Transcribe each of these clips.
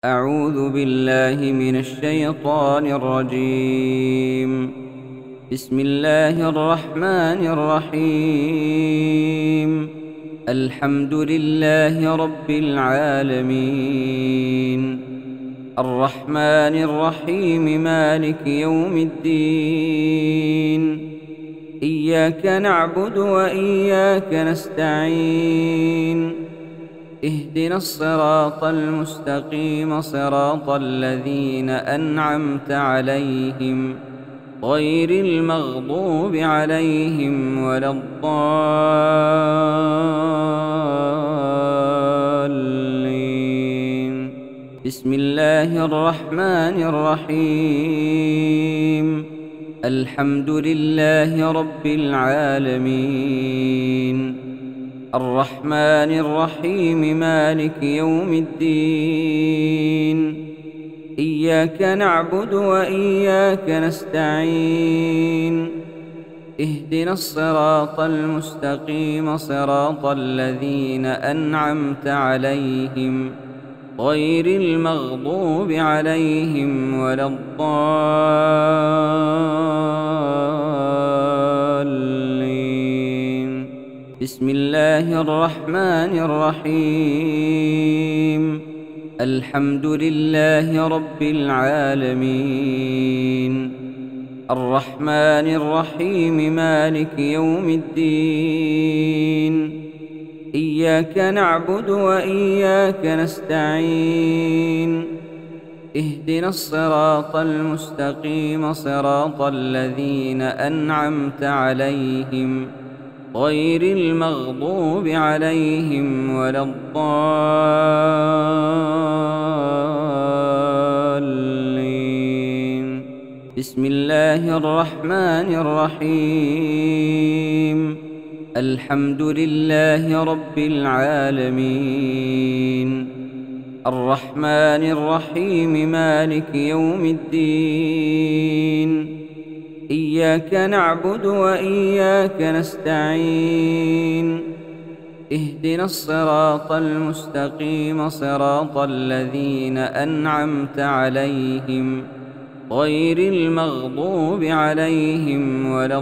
أعوذ بالله من الشيطان الرجيم. بسم الله الرحمن الرحيم. الحمد لله رب العالمين، الرحمن الرحيم، مالك يوم الدين. إياك نعبد وإياك نستعين. اهدنا الصراط المستقيم، صراط الذين أنعمت عليهم غير المغضوب عليهم ولا الضالين. بسم الله الرحمن الرحيم. الحمد لله رب العالمين، الرحمن الرحيم، مالك يوم الدين. إياك نعبد وإياك نستعين. اهدنا الصراط المستقيم، صراط الذين أنعمت عليهم غير المغضوب عليهم ولا الضالين. بسم الله الرحمن الرحيم. الحمد لله رب العالمين، الرحمن الرحيم، مالك يوم الدين. إياك نعبد وإياك نستعين. اهدنا الصراط المستقيم، صراط الذين أنعمت عليهم غير المغضوب عليهم ولا الضالين. بسم الله الرحمن الرحيم. الحمد لله رب العالمين، الرحمن الرحيم، مالك يوم الدين. إياك نعبد وإياك نستعين. اهدنا الصراط المستقيم، صراط الذين أنعمت عليهم غير المغضوب عليهم ولا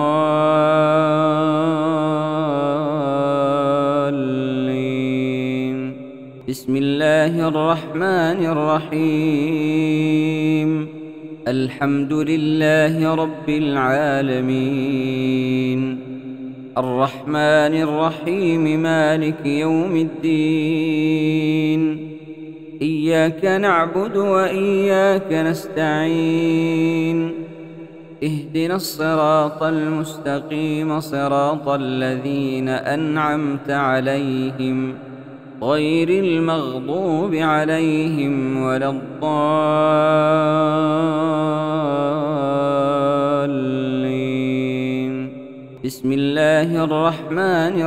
الضالين. بسم الله الرحمن الرحيم. الحمد لله رب العالمين، الرحمن الرحيم، مالك يوم الدين. إياك نعبد وإياك نستعين. اهدنا الصراط المستقيم، صراط الذين أنعمت عليهم غير المغضوب عليهم ولا الضالين. بسم الله الرحمن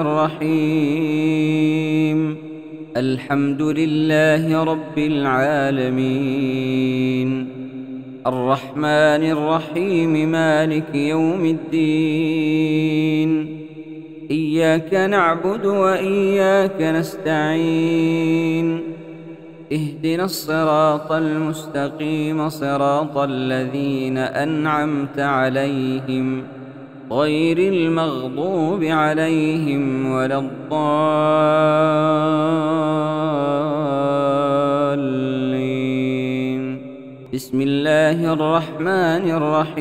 الرحيم. الحمد لله رب العالمين، الرحمن الرحيم، مالك يوم الدين. إياك نعبد وإياك نستعين. اهدنا الصراط المستقيم، صراط الذين أنعمت عليهم غير المغضوب عليهم ولا الضالين. بسم الله الرحمن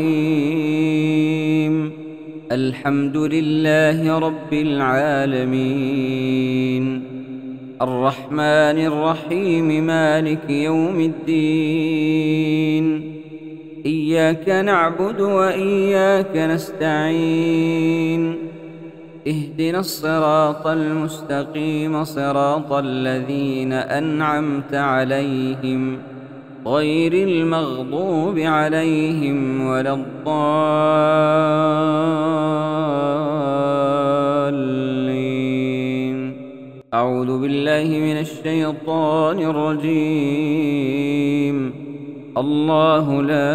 الرحيم. الحمد لله رب العالمين، الرحمن الرحيم، مالك يوم الدين. إياك نعبد وإياك نستعين. اهدنا الصراط المستقيم، صراط الذين أنعمت عليهم غير المغضوب عليهم ولا الضالين. أعوذ بالله من الشيطان الرجيم. الله لا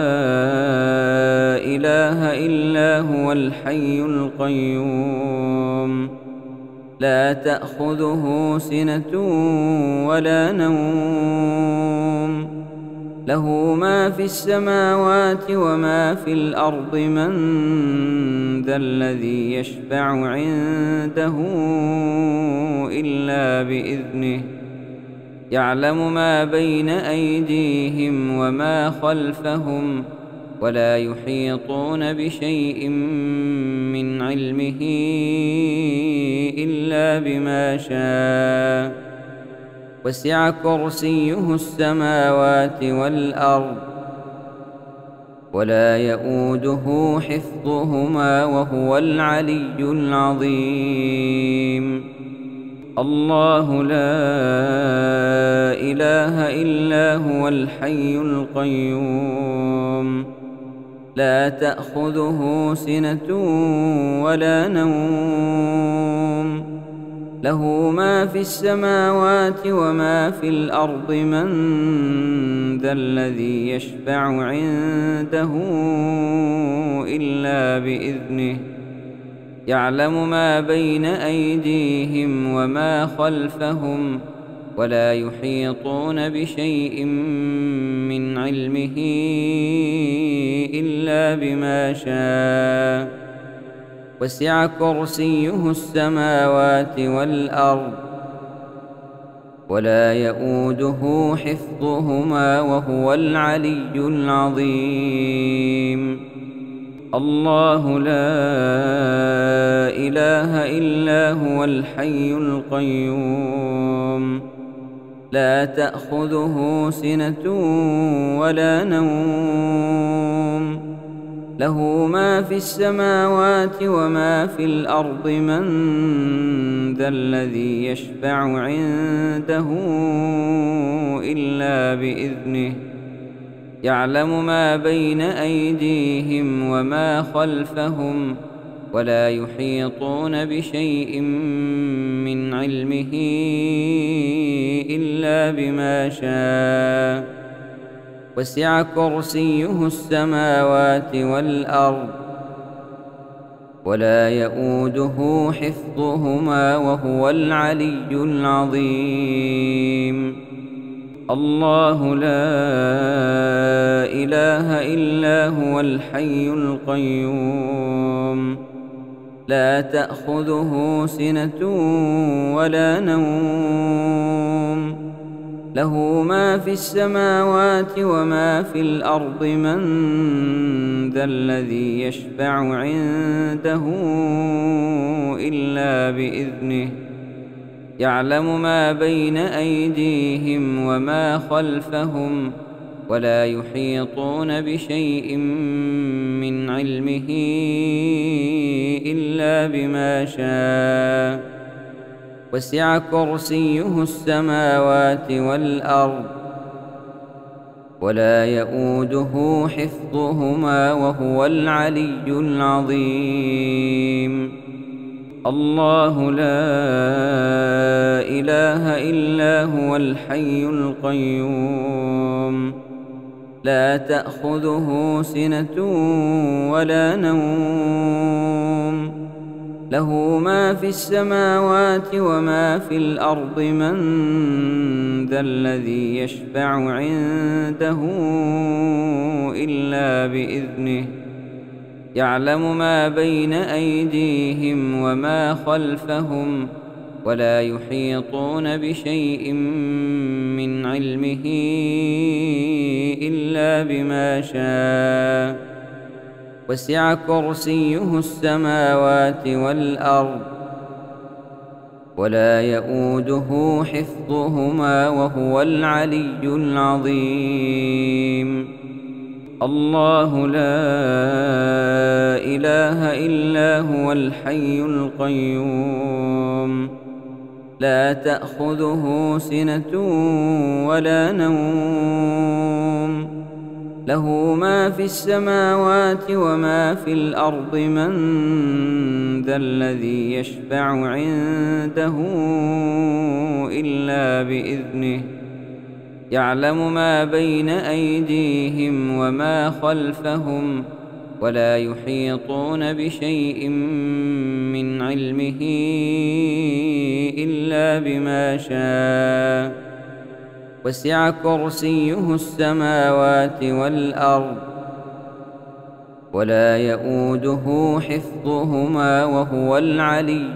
إله إلا هو الحي القيوم، لا تأخذه سنة ولا نوم، له ما في السماوات وما في الأرض من ذا الذي يشفع عنده إلا بإذنه يعلم ما بين أيديهم وما خلفهم ولا يحيطون بشيء من علمه إلا بما شاء وسع كرسيه السماوات والأرض ولا يئوده حفظهما وهو العلي العظيم الله لا إله إلا هو الحي القيوم لا تأخذه سنة ولا نوم له ما في السماوات وما في الأرض من ذا الذي يشفع عنده إلا بإذنه يعلم ما بين أيديهم وما خلفهم ولا يحيطون بشيء من علمه إلا بما شاء وسع كرسيه السماوات والأرض ولا يئوده حفظهما وهو العلي العظيم الله لا إله إلا هو الحي القيوم لا تأخذه سنة ولا نوم له ما في السماوات وما في الأرض من ذا الذي يشفع عنده إلا بإذنه يعلم ما بين أيديهم وما خلفهم ولا يحيطون بشيء من علمه إلا بما شاء وسع كرسيه السماوات والأرض ولا يئوده حفظهما وهو العلي العظيم الله لا إله إلا هو الحي القيوم لا تأخذه سنة ولا نوم له ما في السماوات وما في الأرض من ذا الذي يشفع عنده إلا بإذنه يعلم ما بين أيديهم وما خلفهم ولا يحيطون بشيء من علمه إلا بما شاء وسع كرسيه السماوات والأرض ولا يئوده حفظهما وهو العلي العظيم الله لا إله إلا هو الحي القيوم لا تأخذه سنة ولا نوم له ما في السماوات وما في الأرض من ذا الذي يشفع عنده إلا بإذنه يعلم ما بين أيديهم وما خلفهم ولا يحيطون بشيء من علمه إلا بما شاء وسع كرسيه السماوات والأرض ولا يئوده حفظهما وهو العلي العظيم الله لا إله إلا هو الحي القيوم لا تأخذه سنة ولا نوم له ما في السماوات وما في الأرض من ذا الذي يشفع عنده إلا بإذنه يعلم ما بين أيديهم وما خلفهم ولا يحيطون بشيء من علمه إلا بما شاء وسع كرسيه السماوات والأرض ولا يئوده حفظهما وهو العلي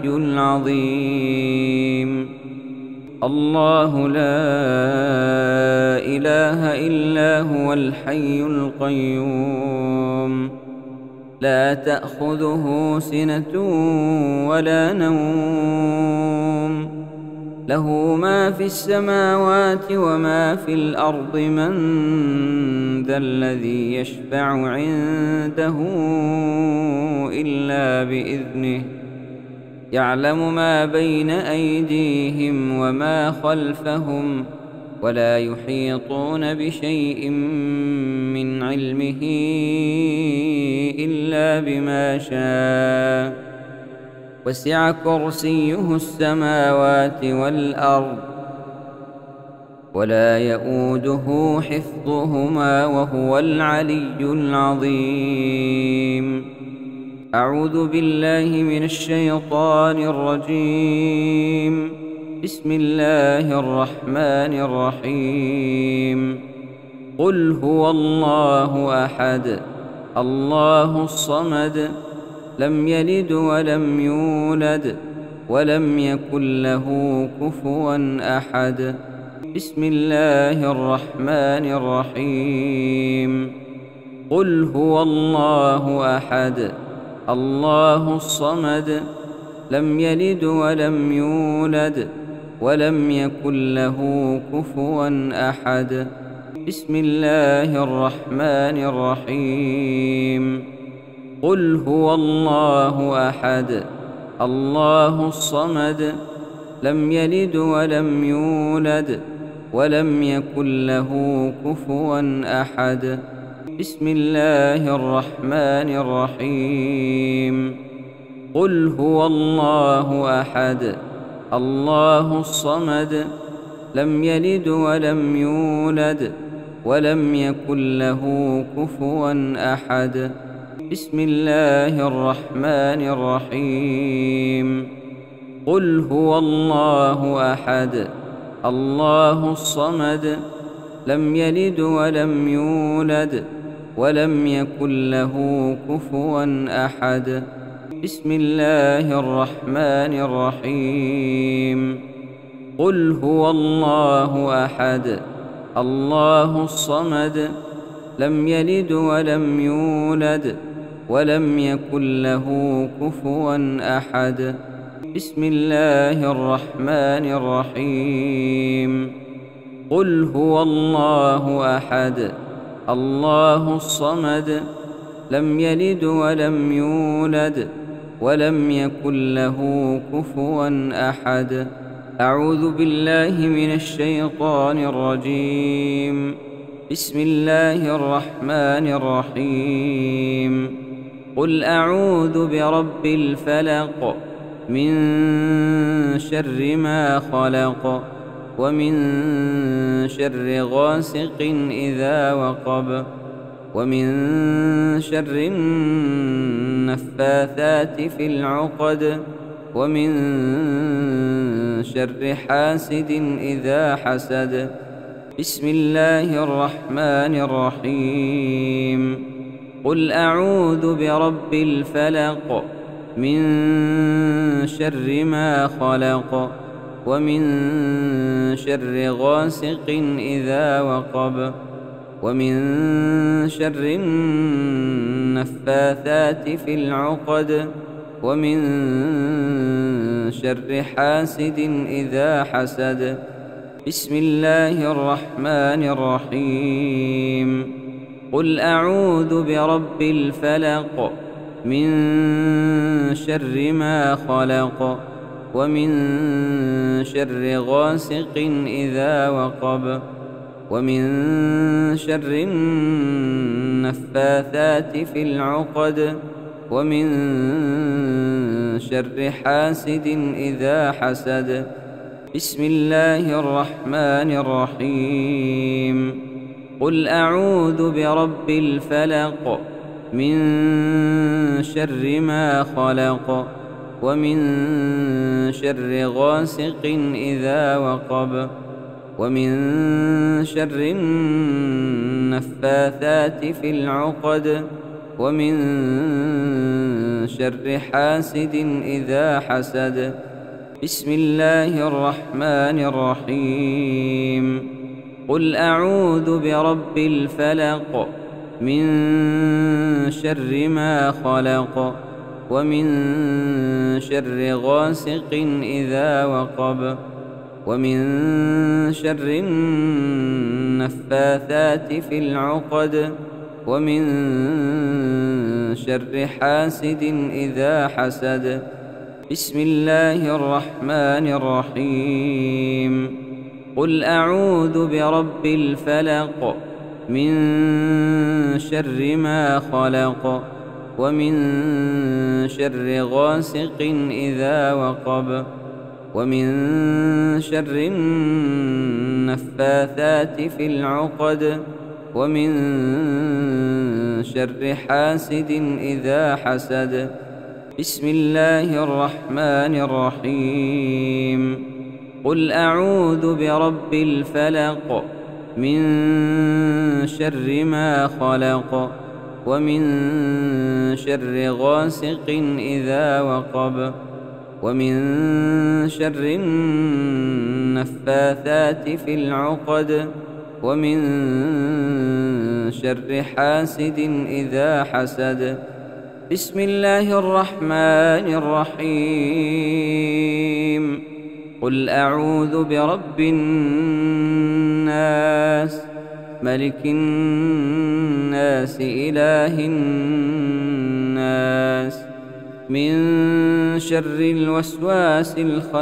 العظيم. الله لا إله إلا هو الحي القيوم لا تأخذه سنة ولا نوم له ما في السماوات وما في الأرض من ذا الذي يشفع عنده إلا بإذنه يعلم ما بين أيديهم وما خلفهم ولا يحيطون بشيء من علمه إلا بما شاء وسع كرسيه السماوات والأرض ولا يئوده حفظهما وهو العلي العظيم. أعوذ بالله من الشيطان الرجيم. بسم الله الرحمن الرحيم. قل هو الله أحد الله الصمد لم يلد ولم يولد ولم يكن له كفوا أحد. بسم الله الرحمن الرحيم. قل هو الله أحد الله الصمد لم يلد ولم يولد ولم يكن له كفوا أحد. بسم الله الرحمن الرحيم. قل هو الله أحد الله الصمد لم يلد ولم يولد ولم يكن له كفوا أحد. بسم الله الرحمن الرحيم. قل هو الله أحد الله الصمد لم يلد ولم يولد ولم يكن له كفوا أحد. بسم الله الرحمن الرحيم. قل هو الله أحد الله الصمد لم يلد ولم يولد ولم يكن له كفوا أحد. بسم الله الرحمن الرحيم. قل هو الله أحد الله الصمد لم يلد ولم يولد ولم يكن له كفوا أحد. بسم الله الرحمن الرحيم. قل هو الله أحد الله الصمد لم يلد ولم يولد ولم يكن له كفوا أحد. أعوذ بالله من الشيطان الرجيم. بسم الله الرحمن الرحيم. قل أعوذ برب الفلق من شر ما خلق ومن شر غاسق إذا وقب ومن شر النفاثات في العقد ومن شر حاسد إذا حسد. بسم الله الرحمن الرحيم. قل أعوذ برب الفلق من شر ما خلق ومن شر غاسق إذا وقب ومن شر النفاثات في العقد ومن شر حاسد إذا حسد. بسم الله الرحمن الرحيم. قل أعوذ برب الفلق من شر ما خلق ومن شر غاسق إذا وقب ومن شر النفاثات في العقد ومن شر حاسد إذا حسد. بسم الله الرحمن الرحيم. قل أعوذ برب الفلق من شر ما خلق ومن شر غاسق إذا وقب ومن شر النفاثات في العقد ومن شر حاسد إذا حسد. بسم الله الرحمن الرحيم. قل أعوذ برب الفلق من شر ما خلق ومن شر غاسق إذا وقب ومن شر النفاثات في العقد ومن شر حاسد إذا حسد. بسم الله الرحمن الرحيم. قل أعوذ برب الفلق من شر ما خلق ومن شر غاسق إذا وقب ومن شر النفاثات في العقد ومن شر حاسد إذا حسد. بسم الله الرحمن الرحيم. قل أعوذ برب الفلق من شر ما خلق ومن شر غاسق إذا وقب ومن شر النفاثات في العقد ومن شر حاسد إذا حسد. بسم الله الرحمن الرحيم. قل أعوذ برب الناس ملك الناس إله الناس من شر الوسواس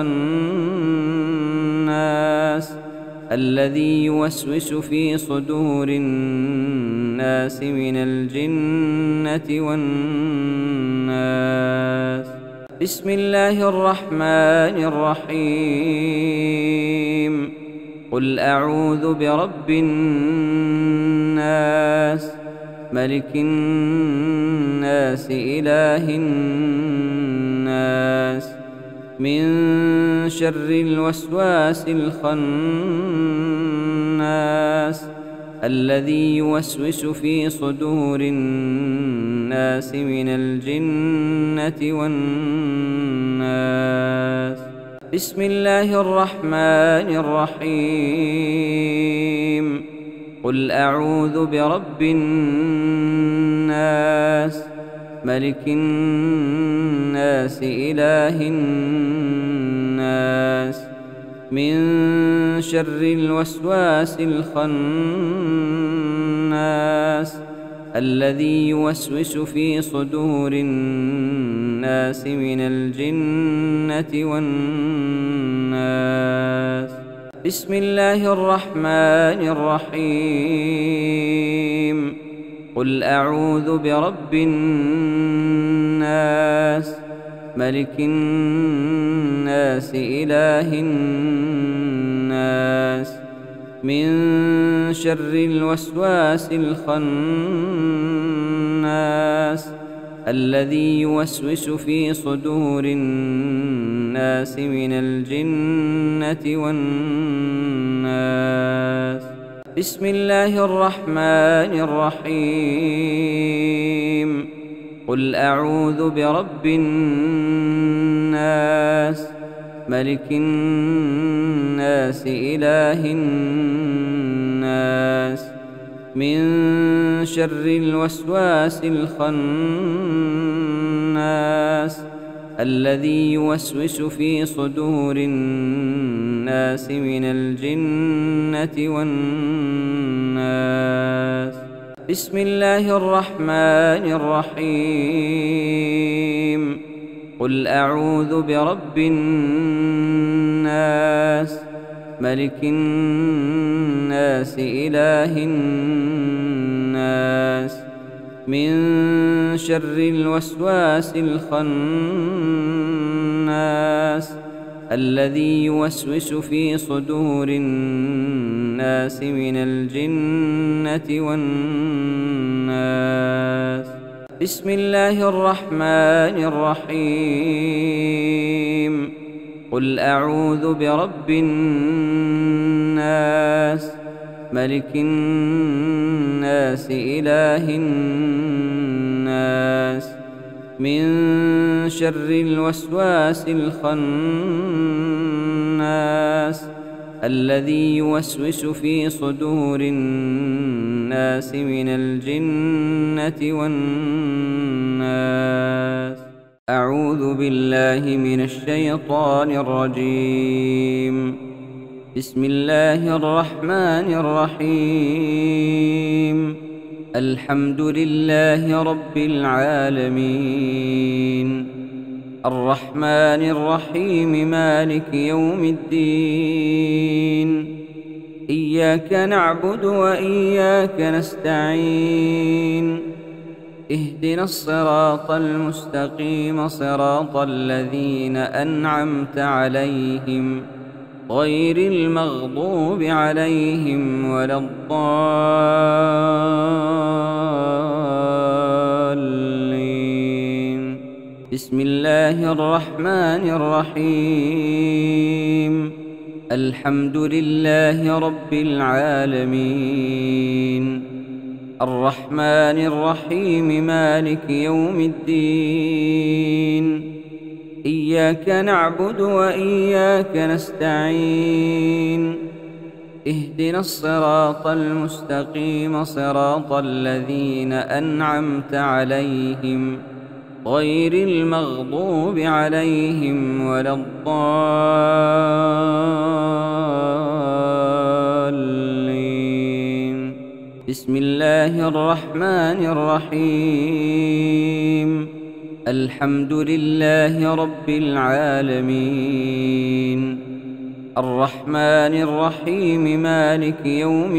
الخناس الذي يوسوس في صدور الناس من الجنة والناس. بسم الله الرحمن الرحيم. قل أعوذ برب الناس ملك الناس إله الناس من شر الوسواس الخناس الذي يوسوس في صدور الناس من الجنة والناس. بسم الله الرحمن الرحيم. قل أعوذ برب الناس ملك الناس إله الناس من شر الوسواس الخناس الذي يوسوس في صدور الناس من الجنة والناس. بسم الله الرحمن الرحيم. قل أعوذ برب الناس ملك الناس إله الناس من شر الوسواس الخناس الذي يوسوس في صدور الناس من الجنة والناس. بسم الله الرحمن الرحيم. قل أعوذ برب الناس ملك الناس إله الناس من شر الوسواس الخناس الذي يوسوس في صدور الناس من الجنة والناس. بسم الله الرحمن الرحيم. قل أعوذ برب الناس ملك الناس إله الناس من شر الوسواس الخناس الذي يوسوس في صدور الناس من الجنة والناس. بسم الله الرحمن الرحيم. قل أعوذ برب الناس ملك الناس إله الناس من شر الوسواس الخناس الذي يوسوس في صدور الناس من الجنة والناس. أعوذ بالله من الشيطان الرجيم. بسم الله الرحمن الرحيم. الحمد لله رب العالمين الرحمن الرحيم مالك يوم الدين إياك نعبد وإياك نستعين اهدنا الصراط المستقيم صراط الذين أنعمت عليهم غير المغضوب عليهم ولا الضالين. بسم الله الرحمن الرحيم. الحمد لله رب العالمين الرحمن الرحيم مالك يوم الدين إياك نعبد وإياك نستعين اهدنا الصراط المستقيم صراط الذين أنعمت عليهم غير المغضوب عليهم ولا الضالين. بسم الله الرحمن الرحيم. الحمد لله رب العالمين الرحمن الرحيم مالك يوم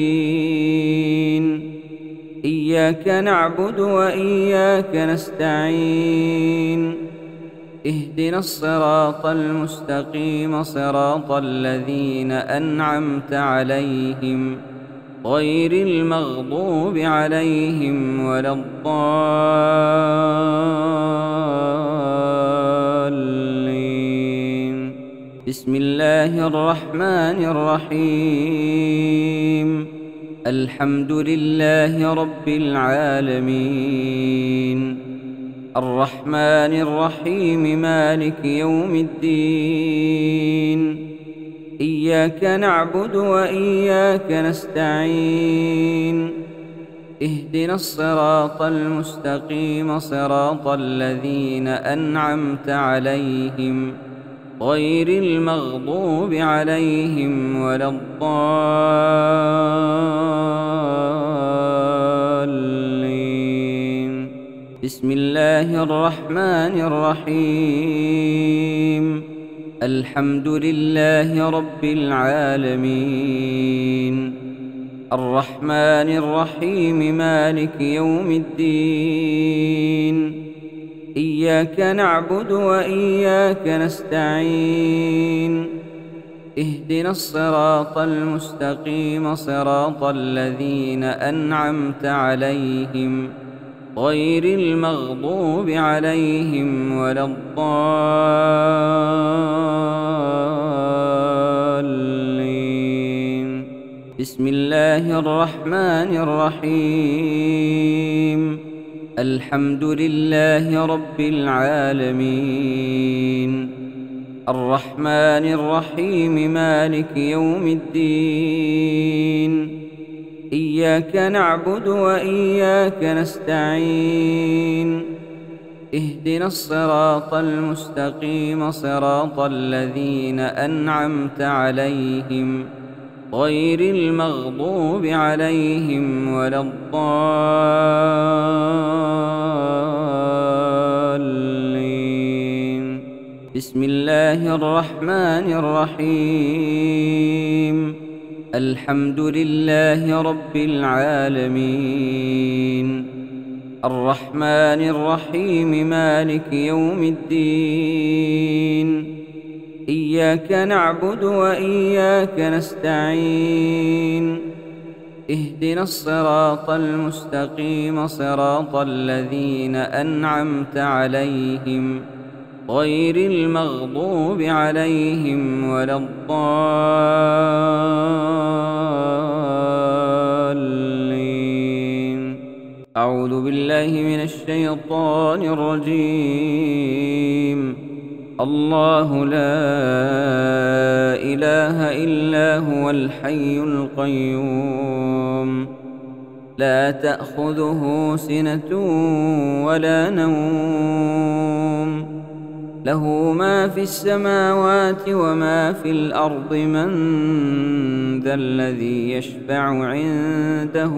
الدين إياك نعبد وإياك نستعين اهدنا الصراط المستقيم صراط الذين أنعمت عليهم غير المغضوب عليهم ولا الضالين. بسم الله الرحمن الرحيم. الحمد لله رب العالمين الرحمن الرحيم مالك يوم الدين إياك نعبد وإياك نستعين اهدنا الصراط المستقيم صراط الذين أنعمت عليهم غير المغضوب عليهم ولا الضالين. بسم الله الرحمن الرحيم. الحمد لله رب العالمين الرحمن الرحيم مالك يوم الدين إياك نعبد وإياك نستعين اهدنا الصراط المستقيم صراط الذين أنعمت عليهم غير المغضوب عليهم ولا الضالين. بسم الله الرحمن الرحيم. الحمد لله رب العالمين الرحمن الرحيم مالك يوم الدين إياك نعبد وإياك نستعين اهدنا الصراط المستقيم صراط الذين أنعمت عليهم غير المغضوب عليهم ولا الضالين. بسم الله الرحمن الرحيم. الحمد لله رب العالمين الرحمن الرحيم مالك يوم الدين إياك نعبد وإياك نستعين اهدنا الصراط المستقيم صراط الذين أنعمت عليهم غير المغضوب عليهم ولا الضالين. أعوذ بالله من الشيطان الرجيم. الله لا إله إلا هو الحي القيوم لا تأخذه سنة ولا نوم له ما في السماوات وما في الأرض من ذا الذي يشفع عنده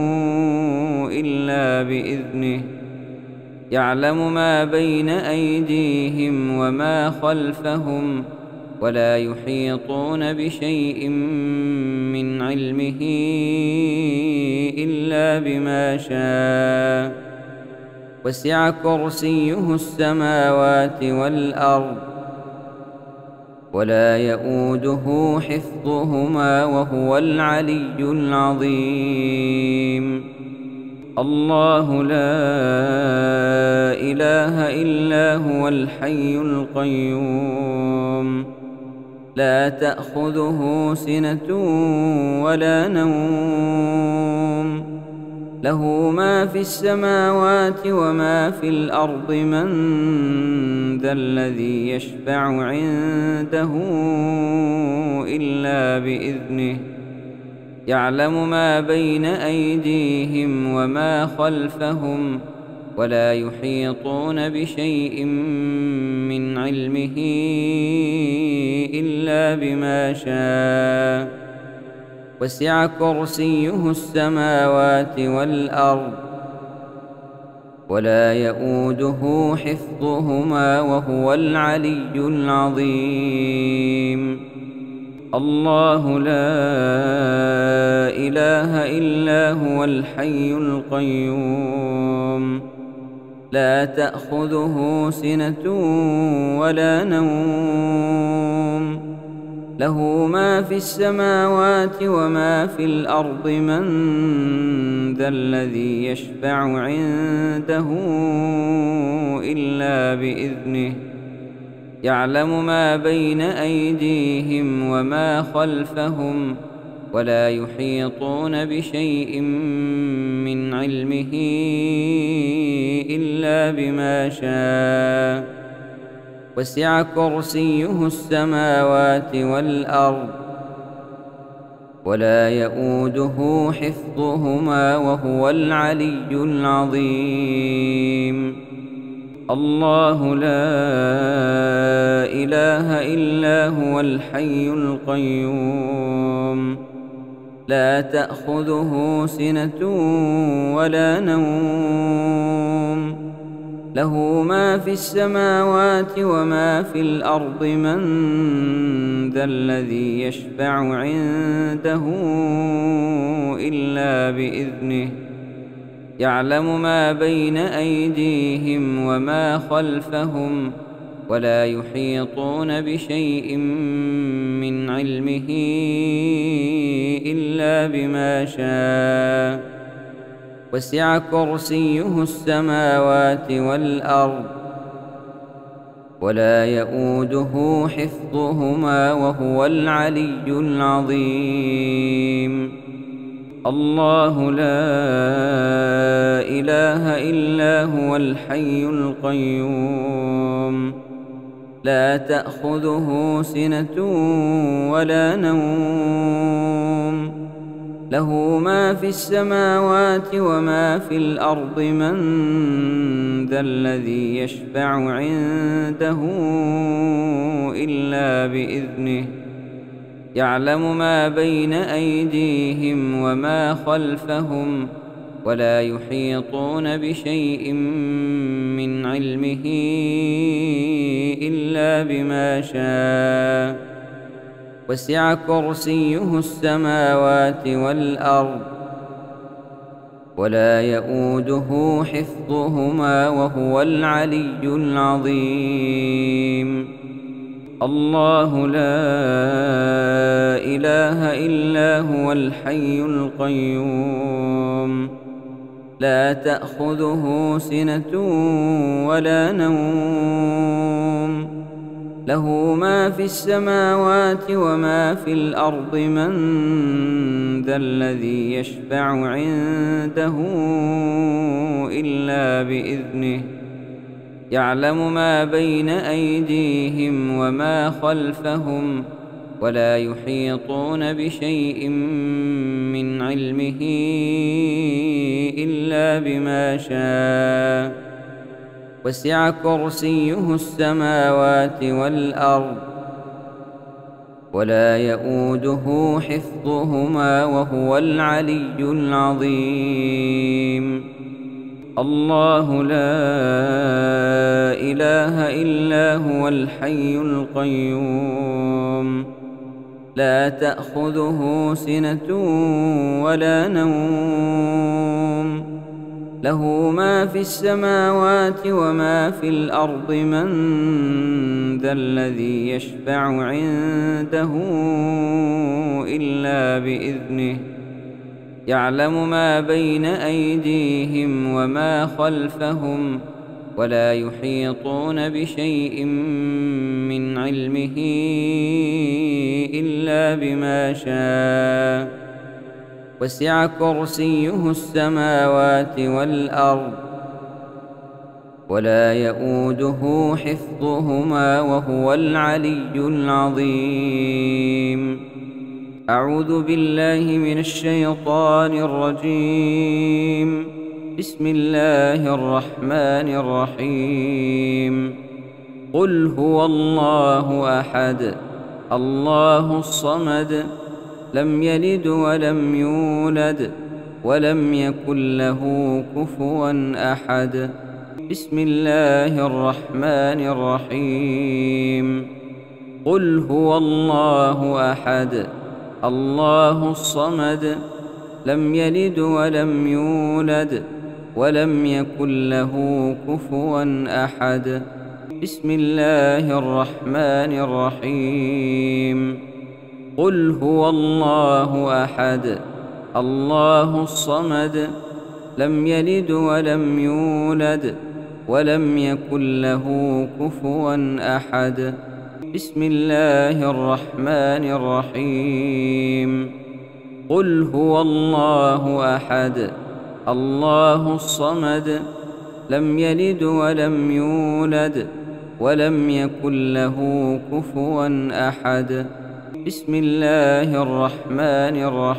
إلا بإذنه يعلم ما بين أيديهم وما خلفهم ولا يحيطون بشيء من علمه إلا بما شاء وسع كرسيه السماوات والأرض ولا يئوده حفظهما وهو العلي العظيم. الله لا إله إلا هو الحي القيوم لا تأخذه سنة ولا نوم له ما في السماوات وما في الأرض من ذا الذي يشفع عنده إلا بإذنه يعلم ما بين أيديهم وما خلفهم ولا يحيطون بشيء من علمه إلا بما شاء وسع كرسيه السماوات والأرض ولا يئوده حفظهما وهو العلي العظيم. الله لا إله إلا هو الحي القيوم لا تأخذه سنة ولا نوم له ما في السماوات وما في الأرض من ذا الذي يشفع عنده إلا بإذنه يعلم ما بين أيديهم وما خلفهم ولا يحيطون بشيء من علمه إلا بما شاء وسع كرسيه السماوات والأرض ولا يئوده حفظهما وهو العلي العظيم. الله لا إله إلا هو الحي القيوم لا تأخذه سنة ولا نوم له ما في السماوات وما في الأرض من ذا الذي يشفع عنده إلا بإذنه يعلم ما بين أيديهم وما خلفهم ولا يحيطون بشيء من علمه إلا بما شاء وسع كرسيه السماوات والأرض ولا يئوده حفظهما وهو العلي العظيم. الله لا إله إلا هو الحي القيوم لا تأخذه سنة ولا نوم له ما في السماوات وما في الأرض من ذا الذي يشفع عنده إلا بإذنه يعلم ما بين أيديهم وما خلفهم ولا يحيطون بشيء من علمه إلا بما شاء وسع كرسيه السماوات والأرض ولا يئوده حفظهما وهو العلي العظيم. الله لا إله إلا هو الحي القيوم لا تأخذه سنة ولا نوم، له ما في السماوات وما في الأرض. من ذا الذي يشفع عنده إلا بإذنه، يعلم ما بين أيديهم وما خلفهم، ولا يحيطون بشيء من علمه إلا بما شاء. وسع كرسيه السماوات والأرض، ولا يئوده حفظهما وهو العلي العظيم. الله لا إله إلا هو الحي القيوم، لا تأخذه سنة ولا نوم، له ما في السماوات وما في الأرض. من ذا الذي يشفع عنده إلا بإذنه، يعلم ما بين أيديهم وما خلفهم، ولا يحيطون بشيء من علمه إلا بما شاء. وسع كرسيه السماوات والأرض، ولا يئوده حفظهما وهو العلي العظيم. أعوذ بالله من الشيطان الرجيم. بسم الله الرحمن الرحيم. قل هو الله أحد، الله الصمد، لم يلد ولم يولد ولم يكن له كفوا أحد. بسم الله الرحمن الرحيم. قل هو الله أحد، الله الصمد، لم يلد ولم يولد ولم يكن له كفوا أحد. بسم الله الرحمن الرحيم. قل هو الله أحد، الله الصمد، لم يلد ولم يولد ولم يكن له كفوا أحد. بسم الله الرحمن الرحيم. قل هو الله أحد، الله الصمد، لم يلد ولم يولد ولم يكن له كفوا أحد. بسم الله الرحمن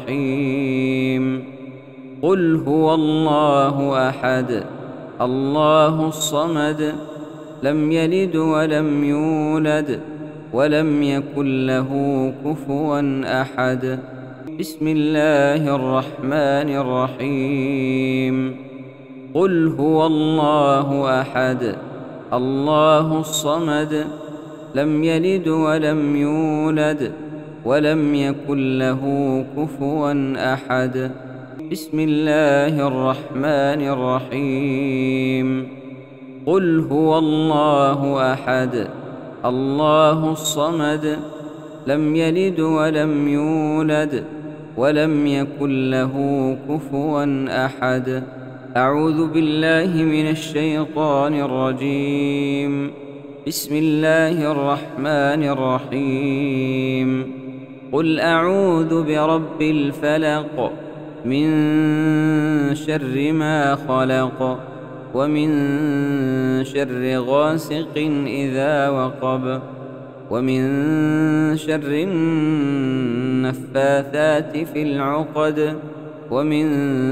الرحيم. قل هو الله أحد، الله الصمد، لم يلد ولم يولد ولم يكن له كفوا أحد. بسم الله الرحمن الرحيم. قل هو الله أحد، الله الصمد، لم يلد ولم يولد ولم يكن له كفوا أحد. بسم الله الرحمن الرحيم. قل هو الله أحد، الله الصمد، لم يلد ولم يولد ولم يكن له كفوا أحد. أعوذ بالله من الشيطان الرجيم. بسم الله الرحمن الرحيم. قل أعوذ برب الفلق، من شر ما خلق، ومن شر غاسق إذا وقب، ومن شر النفاثات في العقد، ومن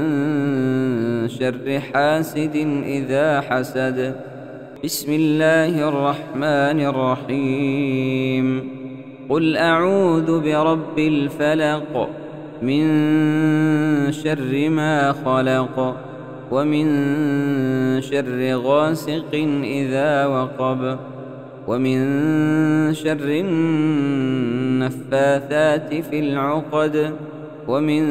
شر حاسد إذا حسد. بسم الله الرحمن الرحيم. قل أعوذ برب الفلق، من شر ما خلق، ومن شر غاسق إذا وقب، ومن شر النفاثات في العقد، ومن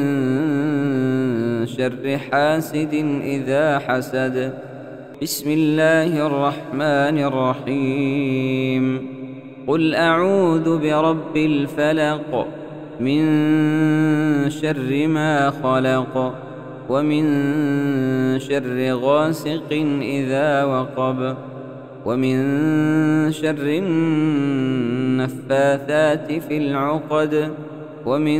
شر حاسد إذا حسد. بسم الله الرحمن الرحيم. قل أعوذ برب الفلق، من شر ما خلق، ومن شر غاسق إذا وقب ومن شر النفاثات في العقد ومن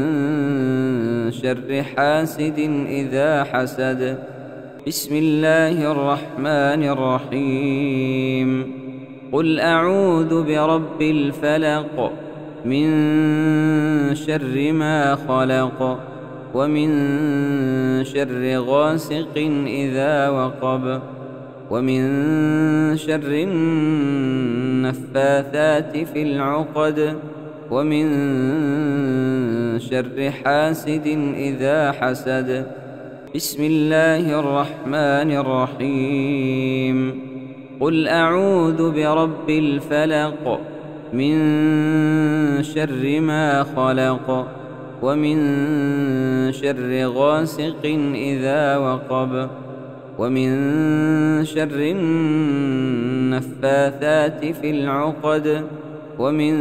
شر حاسد إذا حسد. بسم الله الرحمن الرحيم. قل أعوذ برب الفلق من شر ما خلق ومن شر غاسق إذا وقب ومن شر النفاثات في العقد ومن شر حاسد إذا حسد. بسم الله الرحمن الرحيم. قل أعوذ برب الفلق من شر ما خلق ومن شر غاسق إذا وقب ومن شر النفاثات في العقد ومن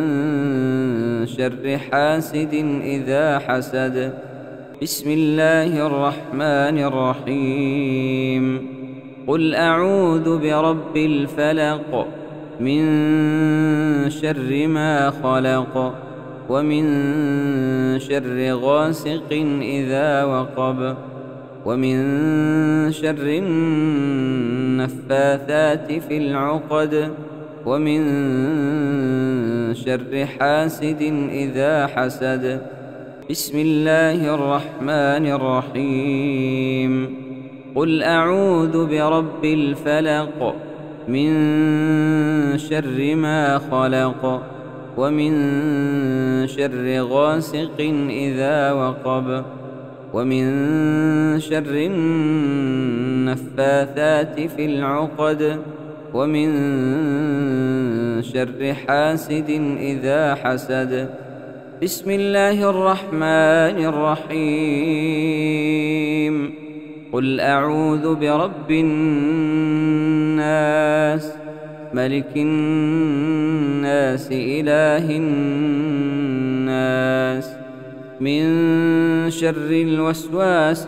شر حاسد إذا حسد. بسم الله الرحمن الرحيم. قل أعوذ برب الفلق من شر ما خلق ومن شر غاسق إذا وقب ومن شر النفاثات في العقد ومن شر حاسد إذا حسد. بسم الله الرحمن الرحيم. قل أعوذ برب الفلق من شر ما خلق ومن شر غاسق إذا وقب ومن شر النفاثات في العقد ومن شر حاسد إذا حسد. بسم الله الرحمن الرحيم. قل أعوذ برب الناس ملك الناس إله الناس من شر الوسواس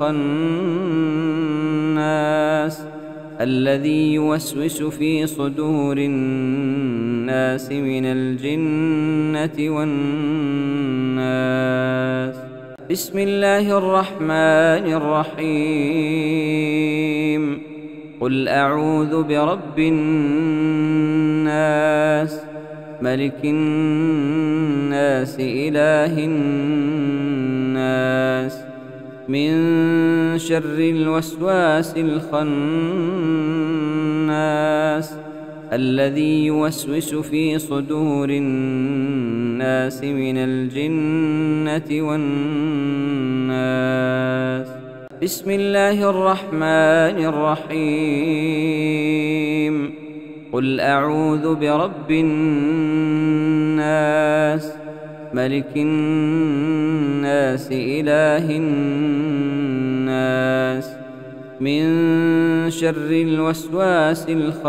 الخناس الذي يوسوس في صدور الناس من الجنة والناس. بسم الله الرحمن الرحيم. قل أعوذ برب الناس ملك الناس إله الناس من شر الوسواس الخناس الذي يوسوس في صدور الناس من الجنة والناس. بسم الله الرحمن الرحيم. قل أعوذ برب الناس ملك الناس إله الناس من شر الوسواس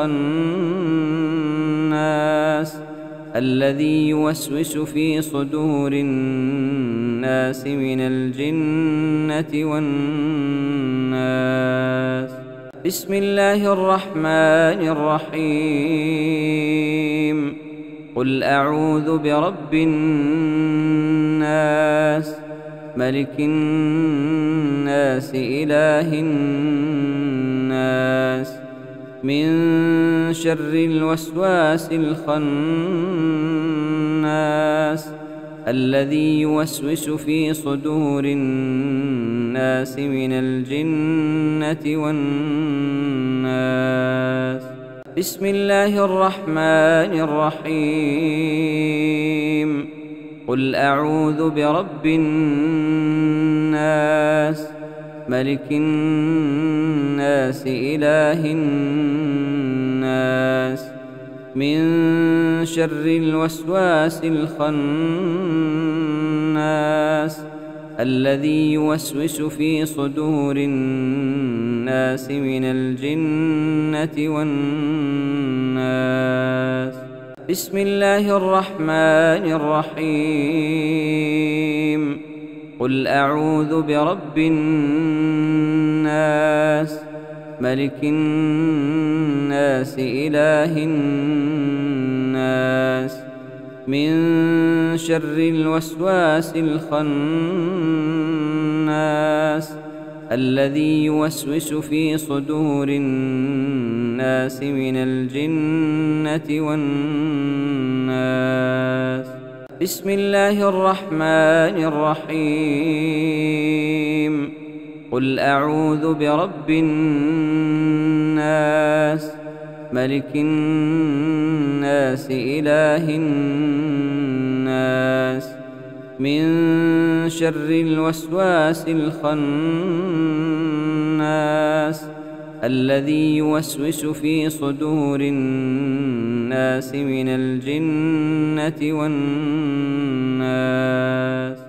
الخناس الذي يوسوس في صدور الناس من الجنة والناس. بسم الله الرحمن الرحيم. قل أعوذ برب الناس ملك الناس إله الناس من شر الوسواس الخناس الذي يوسوس في صدور الناس من الجنة والناس. بسم الله الرحمن الرحيم. قل أعوذ برب الناس ملك الناس إله الناس من شر الوسواس الخناس الذي يوسوس في صدور الناس من الجنة والناس. بسم الله الرحمن الرحيم. قل أعوذ برب الناس ملك الناس إله الناس من شر الوسواس الخناس الذي يوسوس في صدور الناس من الجنة والناس. بسم الله الرحمن الرحيم. قل أعوذ برب الناس ملك الناس إله الناس من شر الوسواس الخناس الذي يوسوس في صدور الناس من الجنة والناس.